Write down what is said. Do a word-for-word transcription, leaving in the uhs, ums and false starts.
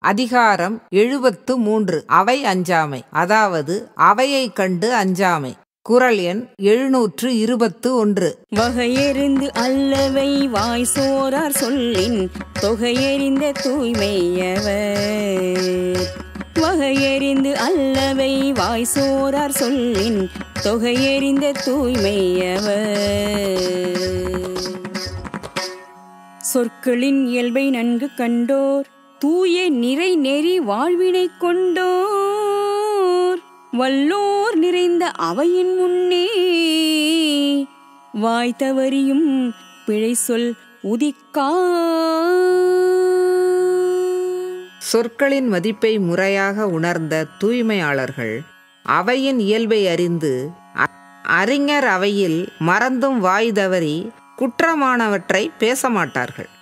அதிகாரம் எழுபத்து மூன்று. அவை அஞ்சாமை, அதாவது அவையை கண்டு அஞ்சாமை. குறள் எண் எழுநூற்று இருபத்து ஒன்று. வகையெறிந்து அல்லவை வாய் சோரார் சொல்லின் தொகையெறிந்த தூய்மையவர். வகையெறிந்து அல்லவை வாய் சோரார் சொல்லின் தொகையெறிந்த தூய்மையவர். சொற்களின் இயல்பை நன்கு கண்டோர் தூய நிறை நெறி வாழ்வினை கொண்டோர் வல்லோர் நிறைந்த அவையின் முன்னே வாய் தவறியும் பிழை சொல் உதிக்கா. சொற்களின் மதிப்பை முறையாக உணர்ந்த தூய்மையாளர்கள் அவையின் இயல்பை அறிந்து அறிஞர் அவையில் மறந்தும் வாய் தவறி குற்றமானவற்றை பேச மாட்டார்கள்.